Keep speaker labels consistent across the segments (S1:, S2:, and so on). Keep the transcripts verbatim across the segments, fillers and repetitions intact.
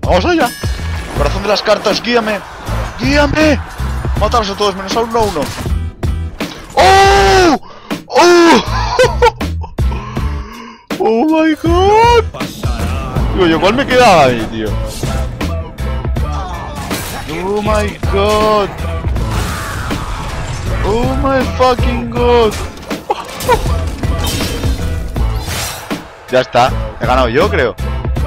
S1: ¡Vamos allá! Corazón de las cartas, guíame. ¡Guíame! Mátalos a todos, menos a uno a uno. ¡Oh! ¡Oh! ¡Oh my god! Digo, yo cuál me quedaba ahí, tío. ¡Oh my god! ¡Oh my fucking god! Ya está, he ganado yo, creo.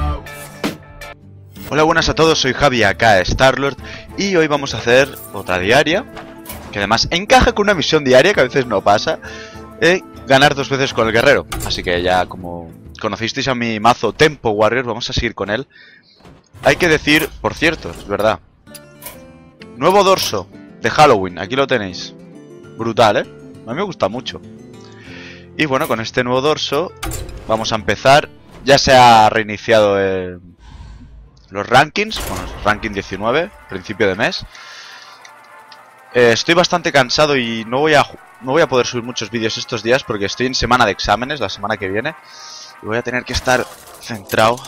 S1: Hola, buenas a todos, soy Javi, acá Starlord, y hoy vamos a hacer otra diaria, que además encaja con una misión diaria que a veces no pasa, eh, ganar dos veces con el guerrero. Así que ya como conocisteis a mi mazo Tempo Warrior, vamos a seguir con él. Hay que decir, por cierto, es verdad, nuevo dorso de Halloween, aquí lo tenéis. Brutal, ¿eh? A mí me gusta mucho. Y bueno, con este nuevo dorso vamos a empezar. Ya se ha reiniciado el... los rankings, bueno, ranking diecinueve, principio de mes. Eh, estoy bastante cansado y no voy a no voy a poder subir muchos vídeos estos días porque estoy en semana de exámenes, la semana que viene. Y voy a tener que estar centrado.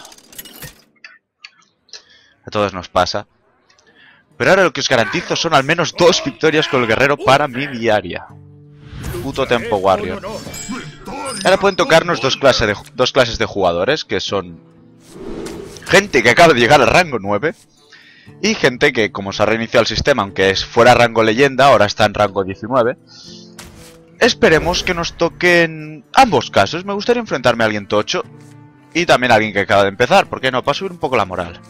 S1: A todos nos pasa. Pero ahora lo que os garantizo son al menos dos victorias con el guerrero para mi diaria. Puto Tempo Warrior. Ahora pueden tocarnos dos clases de, dos clases de jugadores, que son gente que acaba de llegar al rango nueve y gente que, como se ha reiniciado el sistema, aunque es fuera rango leyenda, ahora está en rango diecinueve. Esperemos que nos toquen ambos casos. Me gustaría enfrentarme a alguien tocho y también a alguien que acaba de empezar, ¿por qué no? Para subir un poco la moral.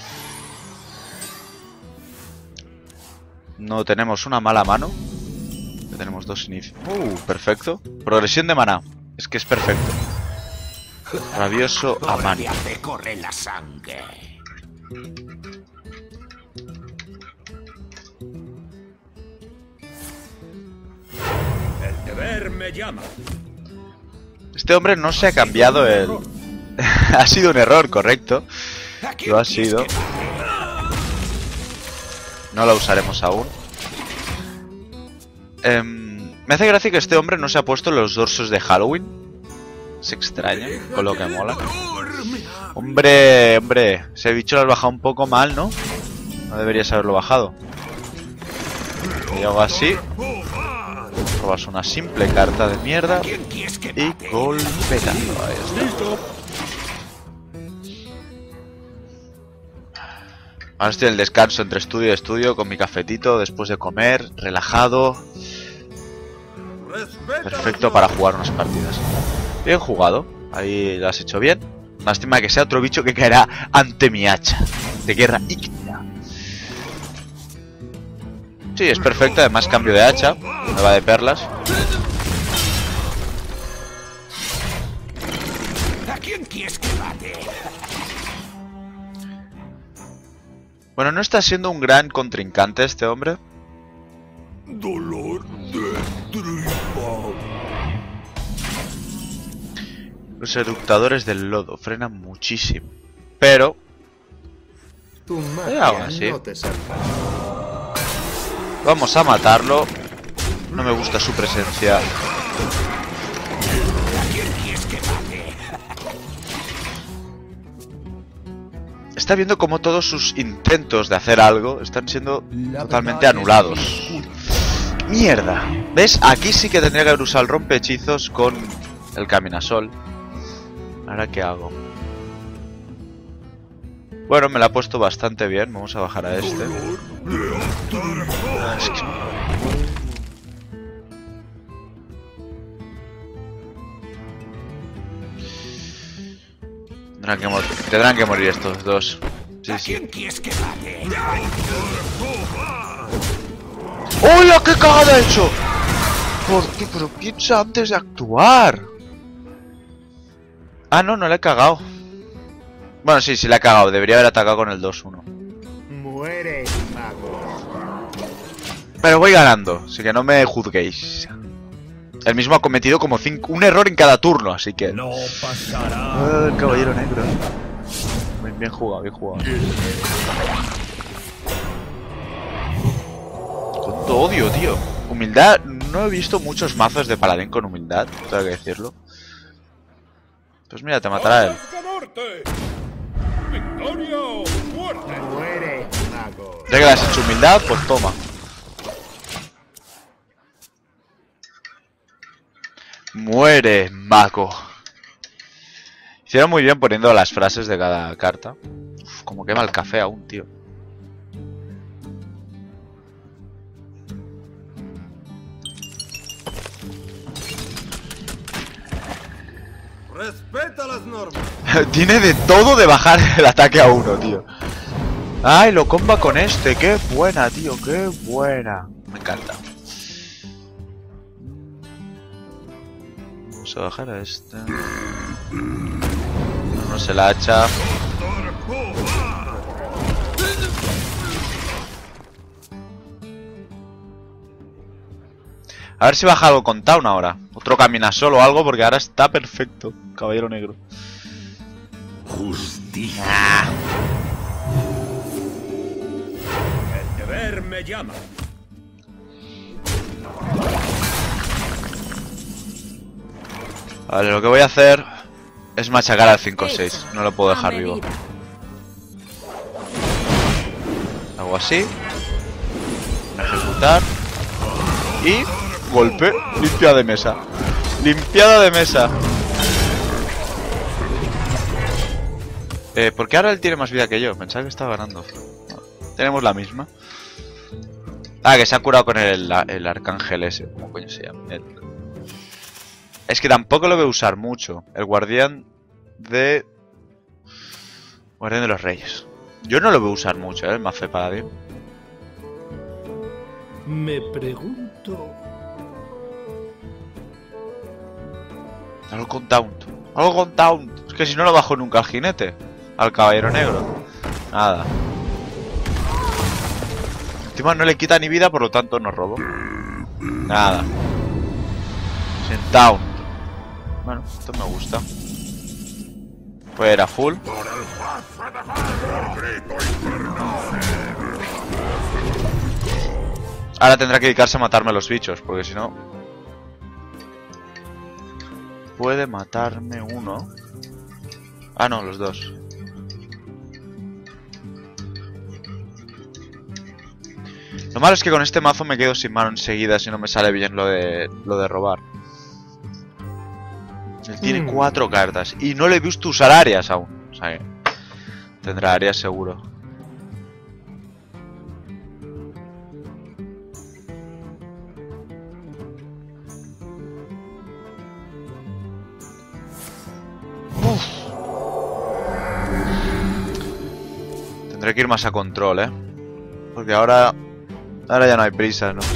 S1: No tenemos una mala mano. Ya tenemos dos inicios. Uh, perfecto. Progresión de maná. Es que es perfecto. Rabioso a mano.
S2: Corre la sangre. El deber me llama.
S1: Este hombre no se ha cambiado el... Ha sido un error, correcto. Lo ha sido. No la usaremos aún. Eh, me hace gracia que este hombre no se ha puesto los dorsos de Halloween. Es extraño, con lo que mola. Hombre, hombre, ese bicho lo has bajado un poco mal, ¿no? No deberías haberlo bajado. Y hago así. Robas una simple carta de mierda. Y golpeando. Ahí está. Ahora estoy en el descanso entre estudio y estudio con mi cafetito después de comer, relajado. Perfecto para jugar unas partidas. Bien jugado, ahí lo has hecho bien. Lástima que sea otro bicho que caerá ante mi hacha de guerra ígnea. Sí, es perfecto, además cambio de hacha, me va de perlas.
S2: ¿A quién quieres que mate?
S1: Bueno, no está siendo un gran contrincante este hombre.
S2: Dolor de tripa.
S1: Los eructadores del lodo frenan muchísimo. Pero...
S3: Tu
S1: eh, aún así.
S3: no te salva.
S1: Vamos a matarlo. No me gusta su presencia.
S2: ¿A quién quieres que mate?
S1: Está viendo como todos sus intentos de hacer algo están siendo totalmente anulados. ¡Mierda! ¿Ves? Aquí sí que tendría que haber usado el rompehechizos con el caminasol. ¿Ahora qué hago? Bueno, me la ha puesto bastante bien. Vamos a bajar a este. Ah, es que... Tendrán que, tendrán que morir estos dos. Sí,
S2: ¿A
S1: sí.
S2: quién quieres que mate?
S1: ¡Hola! ¡Qué cagada he hecho! ¿Por qué? Pero piensa antes de actuar. Ah, no, no le he cagado. Bueno, sí, sí le he cagado. Debería haber atacado con el dos uno.
S3: Muere, mago.
S1: Pero voy ganando, así que no me juzguéis. El mismo ha cometido como cinco, un error en cada turno, así que...
S2: No pasará.
S1: Ah, caballero negro. Bien, bien jugado, bien jugado. Cuánto odio, tío. Humildad, no he visto muchos mazos de paladín con humildad, tengo que decirlo. Pues mira, te matará él.
S2: ¡Victoria o
S3: Muere, mago.
S1: Ya que le has hecho humildad, pues toma. Muere, mago. Hicieron muy bien poniendo las frases de cada carta. Uf, como quema el café aún, tío.
S2: Respeta las normas.
S1: Tiene de todo de bajar el ataque a uno, tío. Ay, lo comba con este. Qué buena, tío. Qué buena. Me encanta. Vamos a bajar a este. No se la hacha. A ver si baja algo con Town ahora. Otro camina solo o algo, porque ahora está perfecto. Caballero negro.
S2: Justicia.
S1: Ah.
S2: El deber me llama.
S1: Vale, lo que voy a hacer es machacar al cinco seis. No lo puedo dejar vivo. Hago así. Ejecutar. Y golpe. Limpia de mesa. Limpiada de mesa. Eh, ¿por qué ahora él tiene más vida que yo? Pensaba que estaba ganando. No, tenemos la misma. Ah, que se ha curado con el, el arcángel ese. ¿Cómo coño se llama? El... Es que tampoco lo voy a usar mucho. El guardián de... Guardián de los reyes. Yo no lo voy a usar mucho, ¿eh? El mazo de paladín.
S2: Me pregunto.
S1: Algo con Taunt. Algo con Taunt. Es que si no lo bajo nunca al jinete. Al caballero negro. Nada. Encima no le quita ni vida, por lo tanto no robo. Nada. Sin Taunt. Bueno, esto me gusta. Pues era full. Ahora tendrá que dedicarse a matarme a los bichos, porque si no... Puede matarme uno. Ah, no, los dos. Lo malo es que con este mazo me quedo sin mano enseguida si no me sale bien lo de, lo de robar. Él tiene mm. cuatro cartas y no le he visto usar áreas aún. O sea que tendrá áreas seguro. Uf. Tendré que ir más a control, eh. Porque ahora... Ahora ya no hay prisa, ¿no?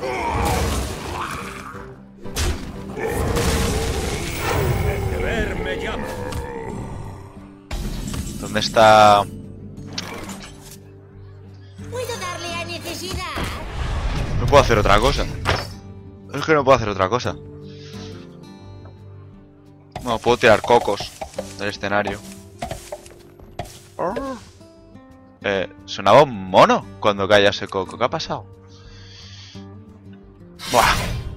S1: ¿Dónde está?
S4: ¿Puedo darle a necesidad?
S1: No puedo hacer otra cosa. Es que no puedo hacer otra cosa. No, puedo tirar cocos del escenario. Oh. Eh, sonaba un mono cuando caía ese coco. ¿Qué ha pasado? Buah.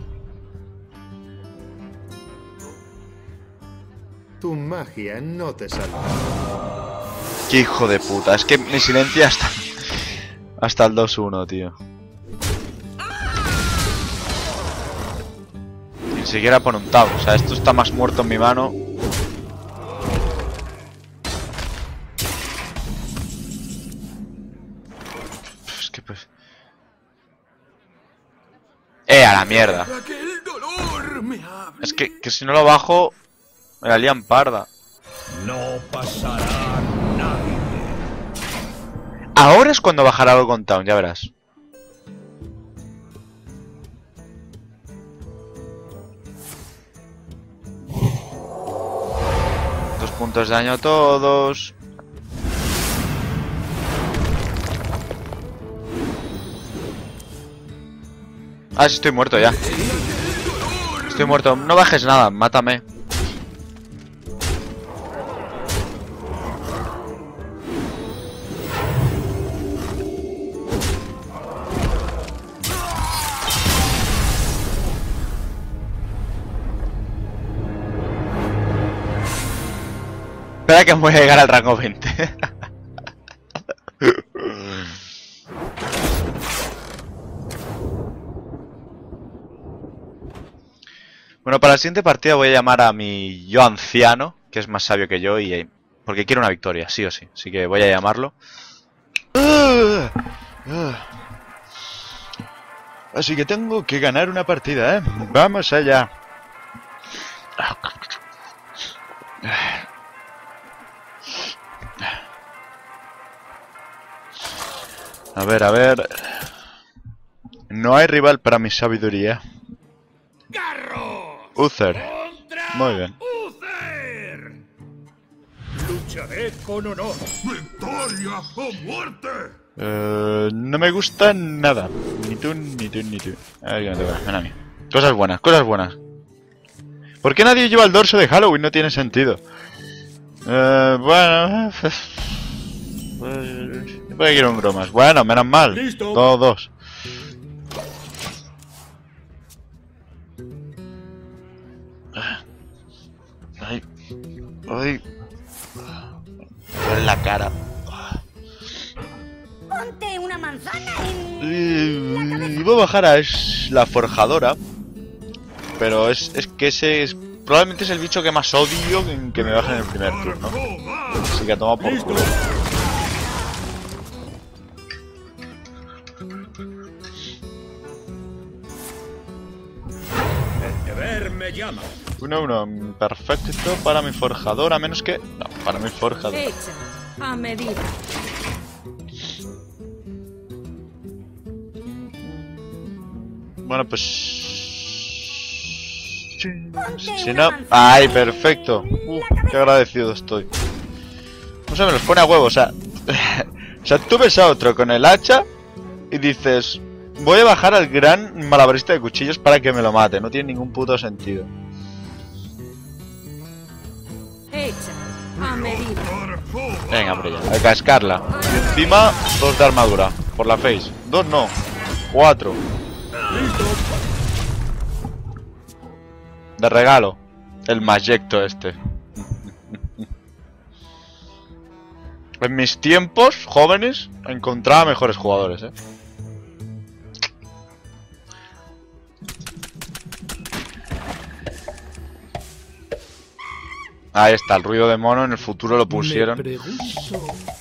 S3: Tu magia no te salva.
S1: Qué hijo de puta. Es que me silencia hasta, hasta el dos uno, tío. Ni siquiera pone un tab. O sea, esto está más muerto en mi mano. Es que pues... ¡Eh, a la mierda! Es que, que si no lo bajo... Me la lían parda.
S2: No pasará nadie.
S1: Ahora es cuando bajará algo con Town, ya verás. Dos puntos de daño a todos. Ah, sí, estoy muerto ya. Estoy muerto. No bajes nada, mátame. Espera que voy a llegar al rango veinte. Bueno, para la siguiente partida voy a llamar a mi yo anciano, que es más sabio que yo, y porque quiero una victoria, sí o sí. Así que voy a llamarlo. Así que tengo que ganar una partida, ¿eh? Vamos allá. A ver, a ver. No hay rival para mi sabiduría.
S2: ¡Garros!
S1: Uther.
S2: ¡Contra
S1: Muy bien.
S2: Uther! Lucharé con honor. ¡Victoria o muerte!
S1: Eh, no me gusta nada. Ni tú, ni tú, ni tú. A ver, que me toca. Ven a mí. Cosas buenas, cosas buenas. ¿Por qué nadie lleva el dorso de Halloween? No tiene sentido. Eh, bueno... Pues quiero un bromas. Bueno, menos mal.
S2: Listo.
S1: Todos dos. Ay. Ay. Me duele la cara.
S4: Ponte una manzana en...
S1: Y voy a bajar a es la forjadora. Pero es, es que ese es, probablemente es el bicho que más odio que, que me baje en el primer turno. Así que toma por culo.
S2: El deber me llama.
S1: Uno, uno, perfecto para mi forjadora, menos que... No, para mi forjadora.
S5: Hecha a medida.
S1: Bueno, pues... Si
S4: Ponte
S1: no...
S4: una manzana
S1: ¡Ay,
S4: en
S1: perfecto! Uh,
S4: la cabeza.
S1: ¡Qué agradecido estoy! No sé, me los pone a huevo, o sea... o sea, tú ves a otro con el hacha y dices... Voy a bajar al gran malabarista de cuchillos para que me lo mate. No tiene ningún puto sentido.
S5: Hecha a medida.
S1: Venga, hombre, ya. A cascarla. Y encima, dos de armadura. Por la face. Dos no. Cuatro. De regalo. El Magecto este. En mis tiempos jóvenes encontraba mejores jugadores, eh. Ahí está, el ruido de mono, en el futuro lo pusieron.
S2: Me pregunto.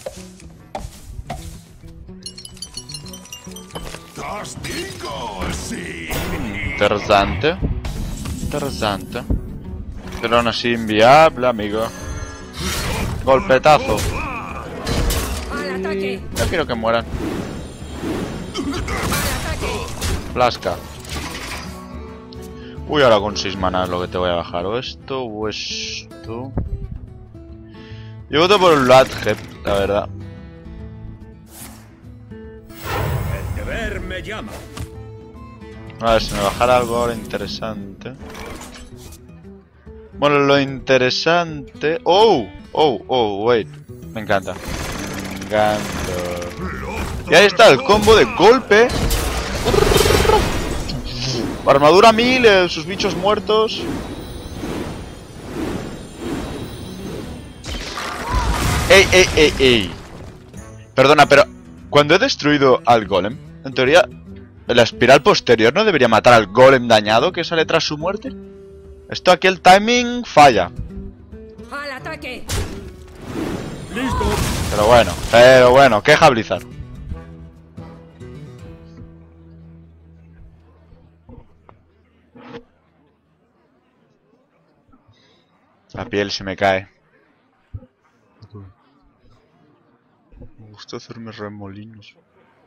S2: ¡Castigo! ¡Sí!
S1: Interesante. Interesante. Pero aún así inviable, amigo. Golpetazo.
S5: Al ataque.
S1: Yo quiero que mueran.
S5: Al ataque.
S1: Plasca. Uy, ahora con seis manas lo que te voy a bajar. O esto o esto. Yo voto por un Ladhead, la verdad.
S2: El deber me llama.
S1: A ver si me bajara algo ahora interesante. Bueno, lo interesante... ¡Oh! ¡Oh! ¡Oh! Wait. Me encanta. Me encanta. Y ahí está el combo de golpe. Armadura mil, eh, sus bichos muertos. ¡Ey, ey, ey, ey! Perdona, pero... Cuando he destruido al golem, en teoría... La espiral posterior no debería matar al golem dañado que sale tras su muerte. Esto aquí el timing falla.
S5: Al ataque.
S2: ¡Listo!
S1: Pero bueno, pero bueno, queja Blizzard. La piel se me cae. Me gusta hacerme remolinos.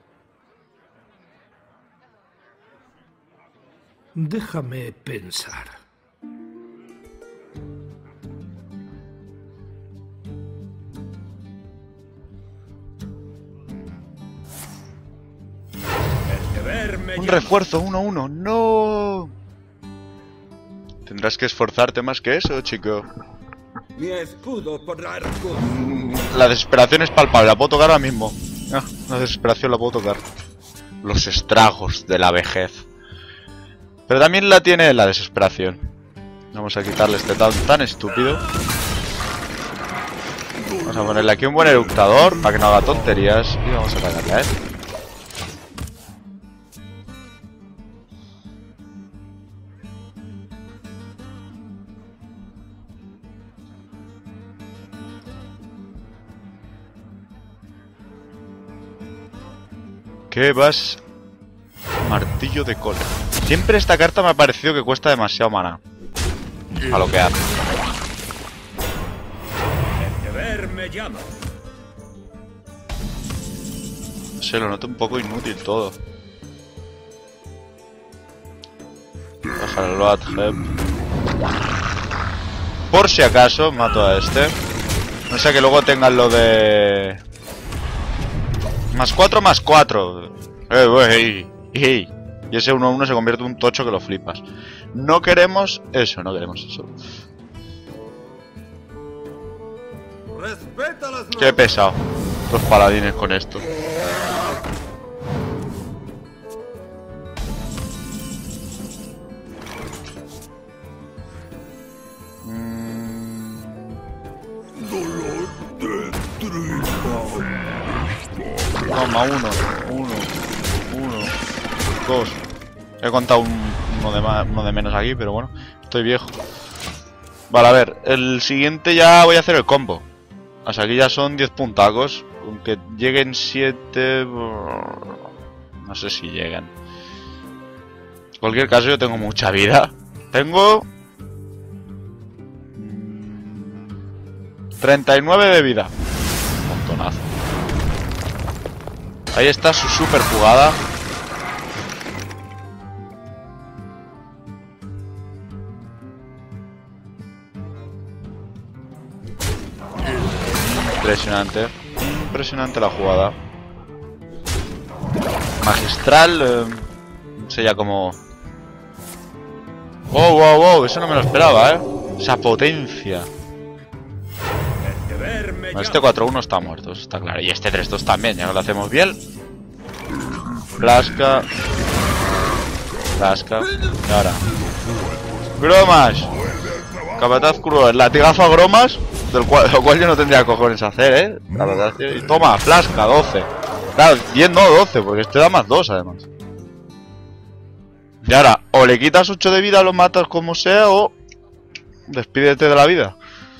S2: Déjame pensar. El deber me
S1: Un
S2: llama.
S1: refuerzo, uno a uno, no. Tendrás que esforzarte más que eso, chico.
S2: Mi escudo podrá arco.
S1: La desesperación es palpable, la puedo tocar ahora mismo. Ah, la desesperación la puedo tocar. Los estragos de la vejez. Pero también la tiene la desesperación. Vamos a quitarle este tan, tan estúpido. Vamos a ponerle aquí un buen eructador para que no haga tonterías. Y vamos a atacarle a él. ¿Qué vas? Martillo de cola. Siempre esta carta me ha parecido que cuesta demasiado maná. A lo que hace.
S2: El deber me llama.
S1: No sé, lo noto un poco inútil todo. Bajar el Load Hep. Por si acaso, mato a este. No sé que luego tengan lo de... Más cuatro, más cuatro. Eh, wey, hey. Y ese uno uno se convierte en un tocho que lo flipas. No queremos eso, no queremos eso.
S2: Respeta las
S1: Qué pesado. Los paladines con esto. Toma, uno, uno, uno, dos. He contado un, uno, de más, uno de menos aquí, pero bueno, estoy viejo. Vale, a ver, el siguiente ya voy a hacer el combo. O sea, aquí ya son diez puntacos. Aunque lleguen siete... No sé si llegan. En cualquier caso, yo tengo mucha vida. Tengo... treinta y nueve de vida. Montonazo. Ahí está su super jugada. Impresionante. Impresionante la jugada. Magistral. Eh, no sé ya como... Wow, wow, wow. Eso no me lo esperaba, eh. Esa potencia. Bueno, este cuatro uno está muerto, eso está claro. Y este tres dos también, ya que lo hacemos bien. Plasca. Plasca. Y ahora. Gromas. Capataz cruel. Latigazo a Gromas. Del cual, lo cual yo no tendría cojones a hacer, eh. La verdad, y toma, Plasca, doce. Claro, diez no, doce, porque este da más dos además. Y ahora, o le quitas ocho de vida, lo matas como sea, o despídete de la vida.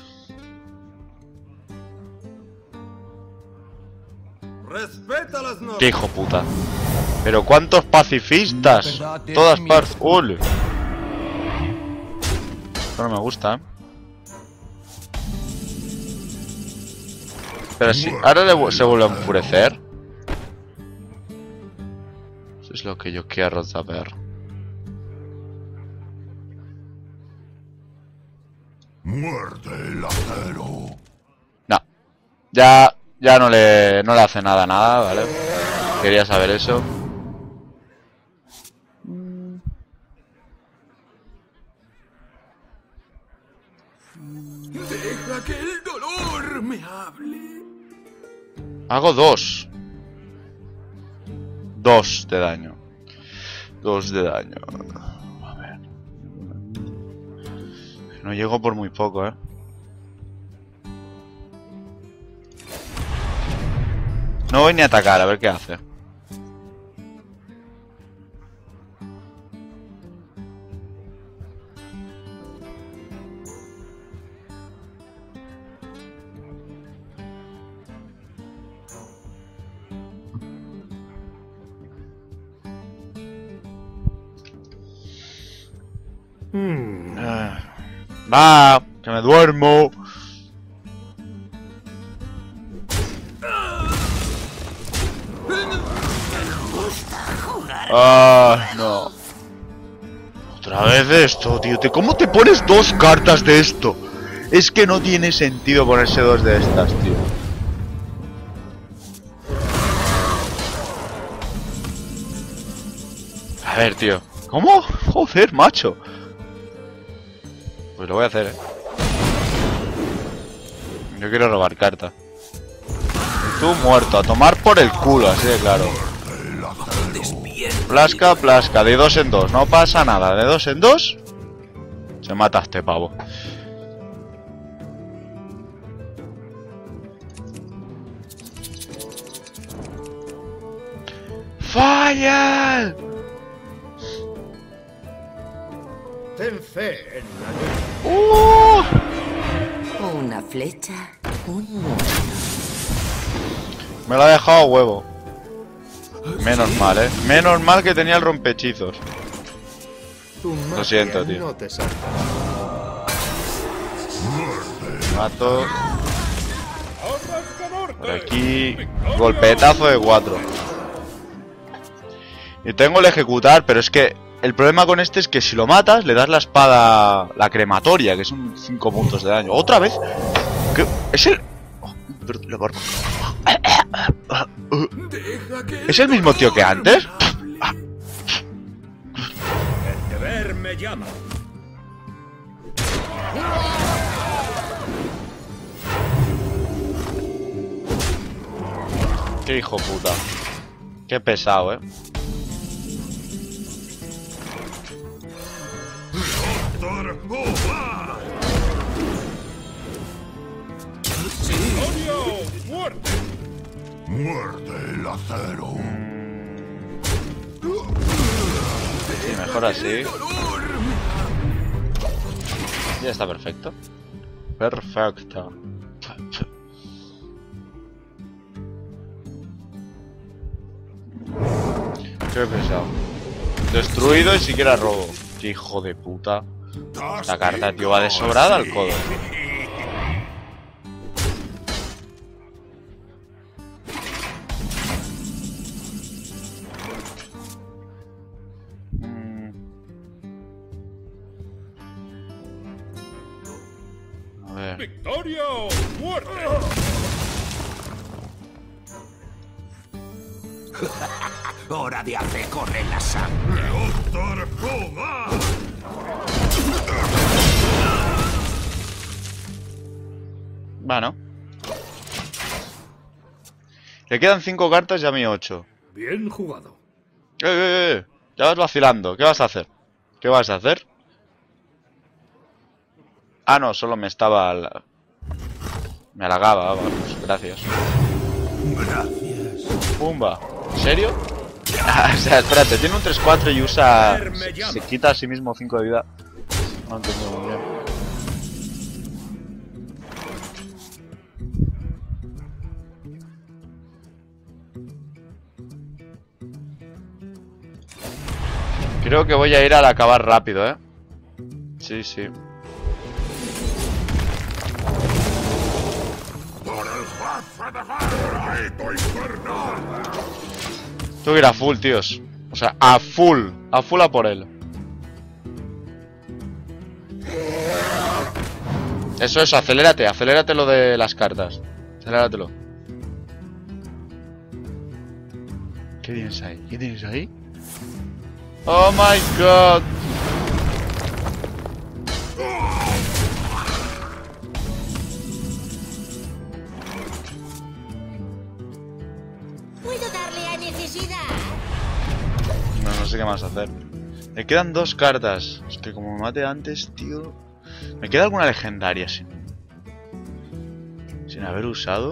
S2: Respeta las normas.
S1: Qué hijo puta. Pero cuántos pacifistas. Todas partes. ¡Ule! Esto no me gusta, ¿eh? Pero si ahora le, se vuelve a enfurecer. Eso es lo que yo quiero saber.
S6: Muerde el acero.
S1: No. Ya... Ya no le, no le hace nada, nada, ¿vale? Quería saber eso.
S2: Deja que el dolor me hable.
S1: Hago dos. Dos de daño. Dos de daño. A ver. No llego por muy poco, ¿eh? No voy ni a atacar, a ver qué hace.
S3: Hmm.
S1: Ah. Va, que me duermo. Ah, no. Otra vez esto, tío. ¿Cómo te pones dos cartas de esto? Es que no tiene sentido ponerse dos de estas, tío. A ver, tío. ¿Cómo? Joder, macho. Pues lo voy a hacer, eh. Yo quiero robar carta. Y tú muerto, a tomar por el culo, así de claro. Plasca, plasca, de dos en dos, no pasa nada, de dos en dos se mata este pavo. ¡Falla!
S3: Ten fe en la...
S1: ¡Uh!
S7: Una flecha, un muerto.
S1: Me lo ha dejado huevo. Menos mal, eh. Menos mal que tenía el rompehechizos.
S3: Tu magia
S1: siento, tío.
S3: No te salva.
S1: Mato. Por aquí. Golpetazo de cuatro. Y tengo el ejecutar, pero es que el problema con este es que si lo matas, le das la espada, la crematoria, que son cinco puntos de daño. ¿Otra vez? ¿Qué? ¿Es el...? Oh, perdón, le barco.
S2: Deja que
S1: ¿Es el mismo tío que antes?
S2: el deber me llama.
S1: Qué hijo puta. Qué pesado, eh.
S6: Muerde el acero.
S1: Sí, mejor así. Ya está perfecto. Perfecto. Qué pesado. Destruido y siquiera robo. Qué hijo de puta. Esta carta, tío, va de sobrada al codo. Mm. A ver.
S2: ¡Victoria o muerte!
S8: Hora de hacer correr la sangre.
S1: Bueno. Le quedan cinco cartas y a mí ocho.
S3: Bien jugado.
S1: Eh, eh, eh. Ya vas vacilando. ¿Qué vas a hacer? ¿Qué vas a hacer? Ah, no, solo me estaba... la- Me halagaba, vamos. Gracias.
S6: Gracias.
S1: Pumba. ¿En serio? O sea, espérate, tiene un tres cuatro y usa... Se, se quita a sí mismo cinco de vida. No entiendo muy bien. Creo que voy a ir al acabar rápido, ¿eh? Sí, sí.
S6: Por el jefe de guerra, rito infernal.
S1: Tengo que ir a full, tíos. O sea, a full. A full a por él. Eso, eso, acelérate. Acelérate lo de las cartas. Acelératelo. ¿Qué tienes ahí? ¿Qué tienes ahí? Oh my god.
S4: Puedo darle a necesidad.
S1: No, no sé qué más hacer. Me quedan dos cartas. Es que como me mate antes, tío. ¿Me queda alguna legendaria sin, sin haber usado?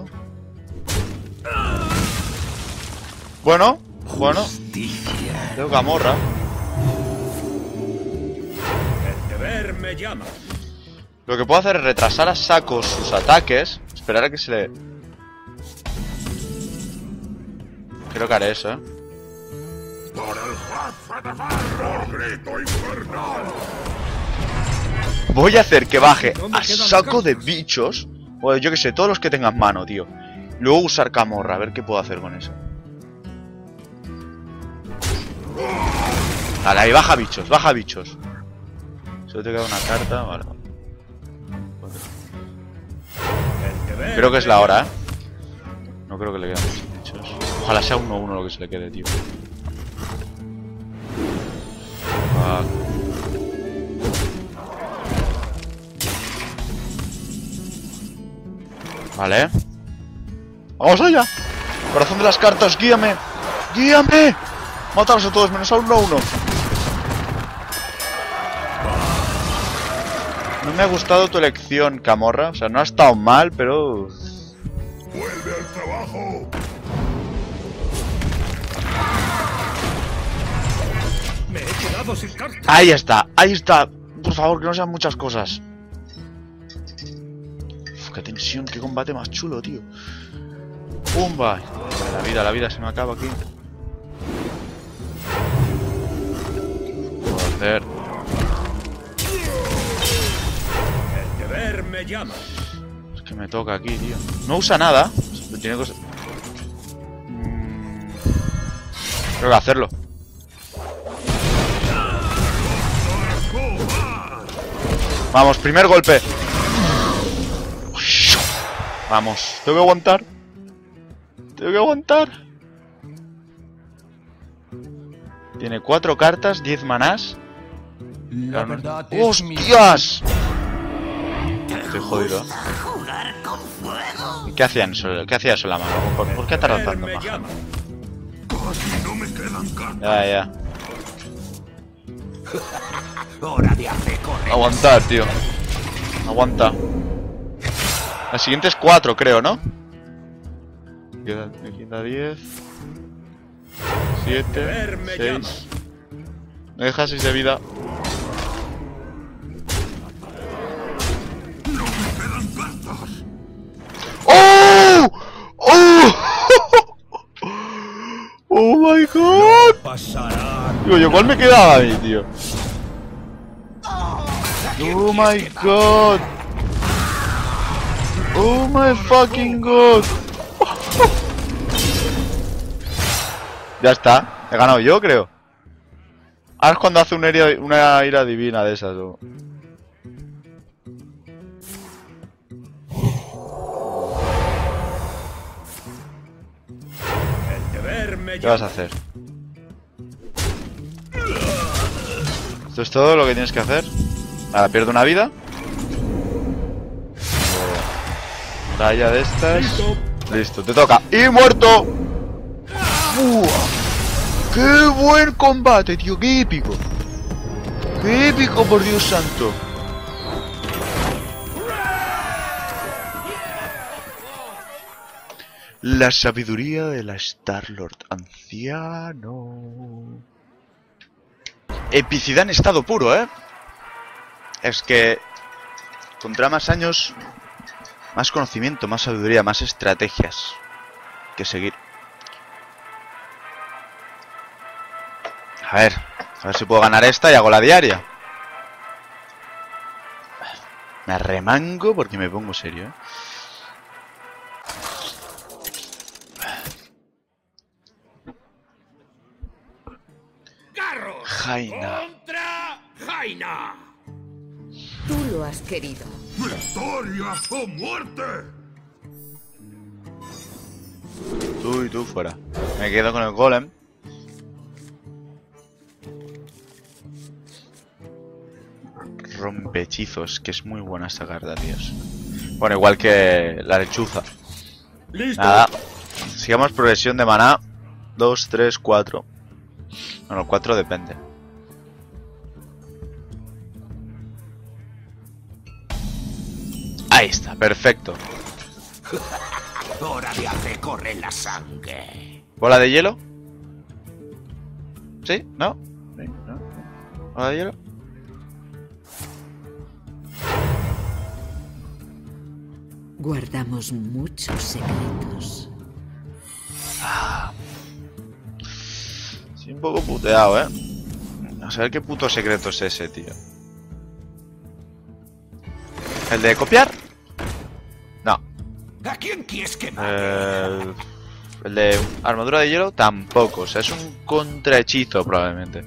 S1: Bueno, bueno. Tengo Camorra.
S2: El deber me llama.
S1: Lo que puedo hacer es retrasar a saco sus ataques. Esperar a que se le... Creo que haré eso, ¿eh?
S6: Por el jefe de guerra, grito infernal.
S1: Voy a hacer que baje a saco de bichos. O yo que sé, todos los que tengan mano, tío. Luego usar Camorra, a ver qué puedo hacer con eso. Vale, ahí baja bichos, baja bichos. Solo te queda una carta, vale. Creo que es la hora, ¿eh? No creo que le queden muchos bichos. Ojalá sea uno uno lo que se le quede, tío. Vale. Vale. ¡Vamos allá! Corazón de las cartas, guíame. ¡Guíame! Mátalos a todos, menos a uno a uno. No me ha gustado tu elección, Camorra. O sea, no ha estado mal, pero...
S6: Vuelve al trabajo.
S3: Me he quedado sin cartas.
S1: Ahí está, ahí está. Por favor, que no sean muchas cosas. Uf, qué tensión, qué combate más chulo, tío. Pumba. Vale, la vida, la vida se me acaba aquí. hacer.
S2: El deber me llama.
S1: Es que me toca aquí, tío. No usa nada. Tiene cosas... Mm... Tengo que hacerlo. Vamos, primer golpe. Vamos, tengo que aguantar. Tengo que aguantar. Tiene cuatro cartas, diez manás.
S8: La verdad es mi-
S1: ¡Hostias! Estoy jodido. ¿Qué hacían eso? ¿Qué hacía eso la mano? ¿Por, por qué tarda tanto?
S2: Me
S1: Maja?
S2: llama.
S6: Casi no me quedan cartas.
S1: Ya, ya.
S8: Hora de hacer correr.
S1: Aguantar, tío. Aguanta. La siguiente es cuatro, creo, ¿no? Me queda, me queda diez. siete. seis. Me deja seis de vida.
S6: No me quedan cartas.
S1: ¡Oh! ¡Oh! ¡Oh my god!
S2: Pasará.
S1: Digo, yo, ¿cuál me quedaba a mí, tío? Oh my god. Oh my fucking god. Ya está. He ganado yo, creo. Ahora es cuando hace una ira, una ira divina de esas. ¿O?
S2: El deber me
S1: ¿Qué vas a
S2: llama.
S1: hacer? ¿Esto es todo lo que tienes que hacer? Nada, pierdo una vida. Raya de estas.
S2: Listo.
S1: Listo, te toca. ¡Y muerto! ¡Buah! ¡Qué buen combate, tío! ¡Qué épico! ¡Qué épico, por Dios santo! La sabiduría de la Star-Lord anciano. Epicidad en estado puro, ¿eh? Es que... Contra más años... Más conocimiento, más sabiduría, más estrategias que seguir. A ver, a ver si puedo ganar esta y hago la diaria. Me arremango porque me pongo serio, ¿eh?
S2: Garros
S1: Jaina.
S2: contra Jaina.
S7: Tú lo has querido.
S6: ¡Victoria o muerte!
S1: Tú y tú fuera. Me quedo con el golem. Rompehechizos, que es muy buena esta carta, tíos. Bueno, igual que la lechuza.
S2: Listo.
S1: Nada. Sigamos progresión de maná. dos, tres, cuatro. Bueno, cuatro depende. Ahí está, perfecto.
S8: Hora de hacer correr la sangre.
S1: ¿Bola de hielo? ¿Sí? ¿No? ¿Sí? ¿No? ¿Bola de hielo?
S7: Guardamos muchos secretos.
S1: Sí, un poco puteado, ¿eh? A saber qué puto secreto es ese, tío. ¿El de copiar? No.
S8: ¿A quién quieres que mate?
S1: Eh, el de armadura de hielo tampoco. O sea, es un contrahechizo probablemente.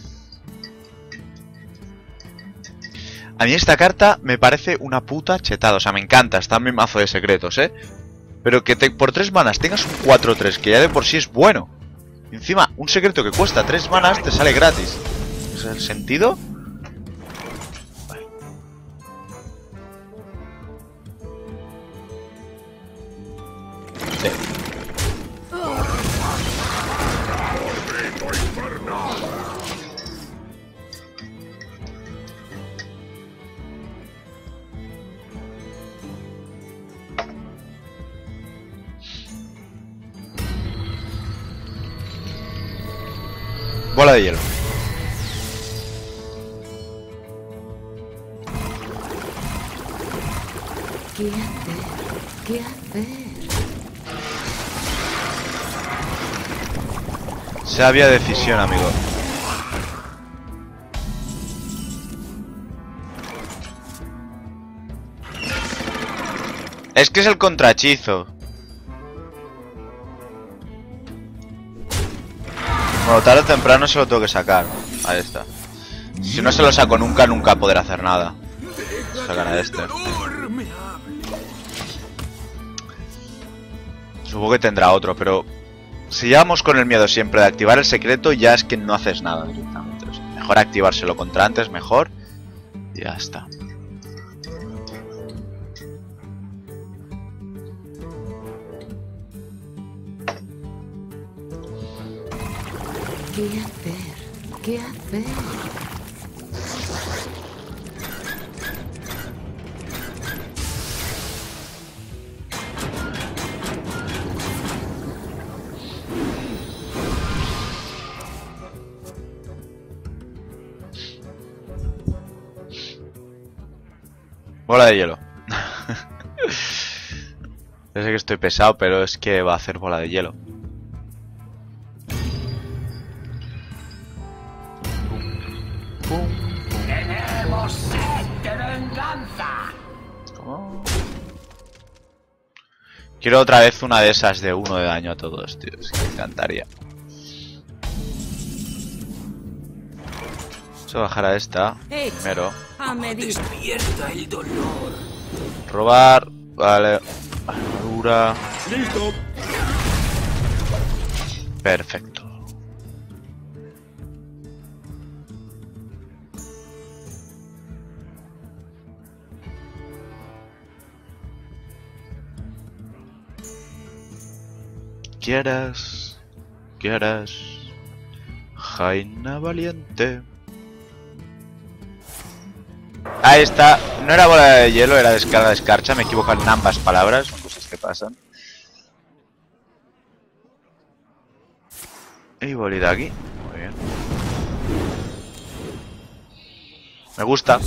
S1: A mí esta carta me parece una puta chetada. O sea, me encanta. Está en mi mazo de secretos, ¿eh? Pero que te, por tres manas tengas un cuatro tres, que ya de por sí es bueno. Y encima, un secreto que cuesta tres manas te sale gratis. ¿Es el sentido? Sí. Bola de hielo.
S7: ¿Qué hacer? ¿Qué hacer?
S1: Sabia decisión, amigo. Es que es el contrahechizo. Bueno, tarde o temprano se lo tengo que sacar. Ahí está. Si no se lo saco nunca, nunca podré hacer nada. Sacar a este. Supongo que tendrá otro, pero... Si llevamos con el miedo siempre de activar el secreto, ya es que no haces nada directamente. O sea, mejor activárselo contra antes, mejor. Y ya está.
S7: ¿Qué hacer? ¿Qué hacer?
S1: Bola de hielo. Yo sé que estoy pesado, pero es que va a hacer bola de hielo.
S8: ¡Tenemos sed de venganza!
S1: ¿Cómo? Quiero otra vez una de esas de uno de daño a todos, tío. Es que me encantaría. Vamos a bajar a esta primero.
S5: A medida.
S8: Despierta el dolor.
S1: Robar. Vale. Armadura.
S2: ¡Listo!
S1: Perfecto. Quieras, quieras, Jaina valiente. Ahí está. No era bola de hielo, era descarga de escarcha. Me equivoco en ambas palabras. Son cosas que pasan. Y bolita aquí. Muy bien. Me gusta.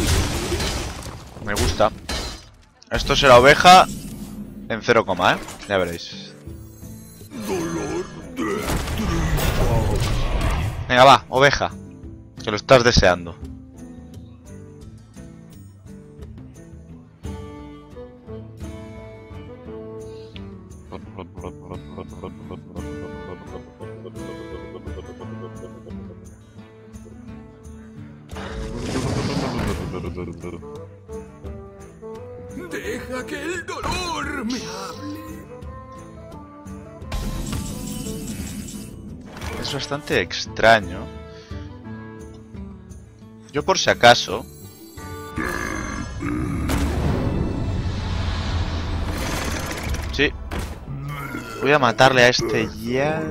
S1: Me gusta. Esto será oveja en cero, ¿eh? Ya veréis. Venga, va, oveja. Que lo estás deseando.
S8: Deja que el dolor me hable.
S1: Es bastante extraño. Yo por si acaso... Sí. Voy a matarle a este ya...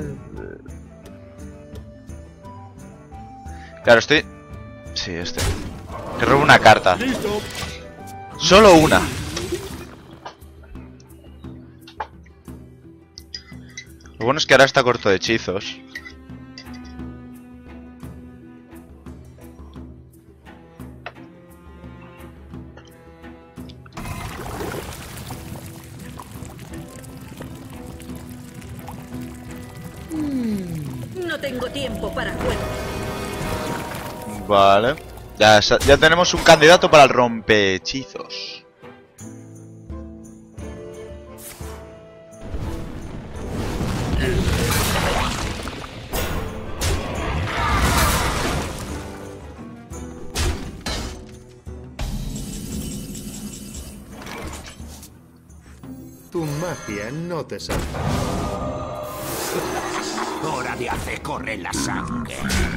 S1: Claro, estoy... Sí, este. Que robo una carta.
S2: ¡Listo!
S1: Solo una. Lo bueno es que ahora está corto de hechizos.
S4: No tengo tiempo para juegos.
S1: Vale. Ya, ya tenemos un candidato para el rompehechizos.
S3: Tu magia no te salva.
S8: Hora de hacer correr la sangre.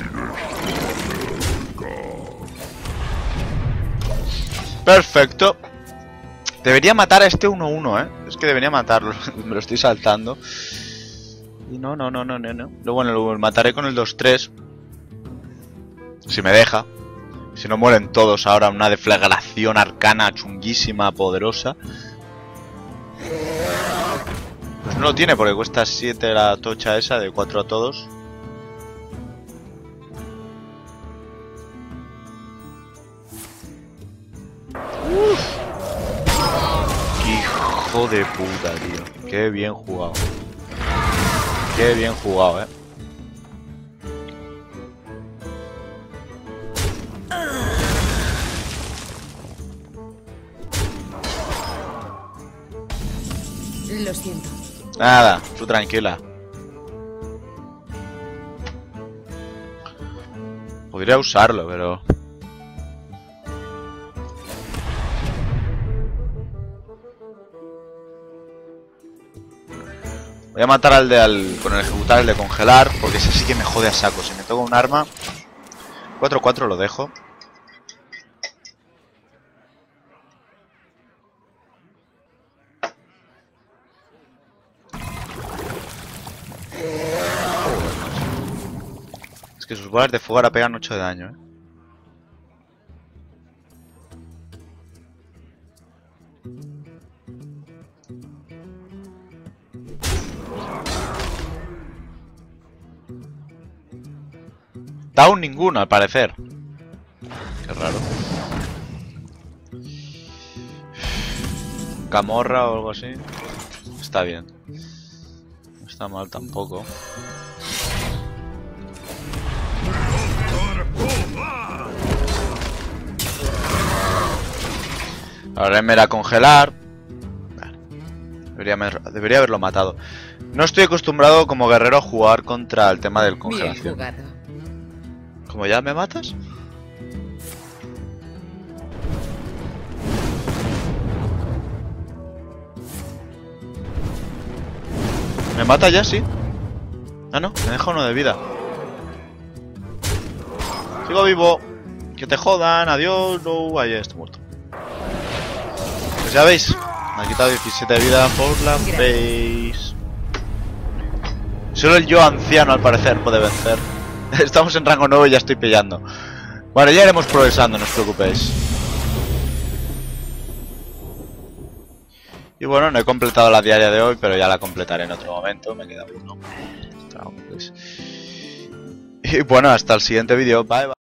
S1: Perfecto. Debería matar a este uno uno, ¿eh? Es que debería matarlo. Me lo estoy saltando. Y no, no, no, no, no, no. Lo bueno, lo mataré con el dos tres. Si me deja. Si no mueren todos ahora. Una deflagración arcana chunguísima, poderosa. Pues no lo tiene porque cuesta siete la tocha esa de cuatro a todos. Uf. Hijo de puta, tío. Qué bien jugado. Qué bien jugado, eh. Nada, tú tranquila. Podría usarlo, pero... Voy a matar al de al, con el ejecutar, el de congelar, porque ese sí que me jode a saco. Si me toca un arma, cuatro cuatro lo dejo. Es que sus bolas de fuego ahora pegan ocho de daño, ¿eh? Down ninguno, al parecer. Qué raro. Camorra o algo así. Está bien. No está mal tampoco. Ahora me era congelar. Debería, debería haberlo matado. No estoy acostumbrado como guerrero a jugar contra el tema del congelación.
S7: Bien jugado.
S1: ¿Cómo ya me matas? ¿Me mata ya? Sí. Ah, no, me deja uno de vida. Sigo vivo. Que te jodan, adiós. No, ahí estoy muerto. Pues ya veis, me ha quitado diecisiete de vida por la face. Solo el yo anciano al parecer puede vencer. Estamos en rango nuevo y ya estoy pillando. Bueno, ya iremos progresando, no os preocupéis. Y bueno, no he completado la diaria de hoy, pero ya la completaré en otro momento. Me queda uno. Y bueno, hasta el siguiente vídeo. Bye, bye.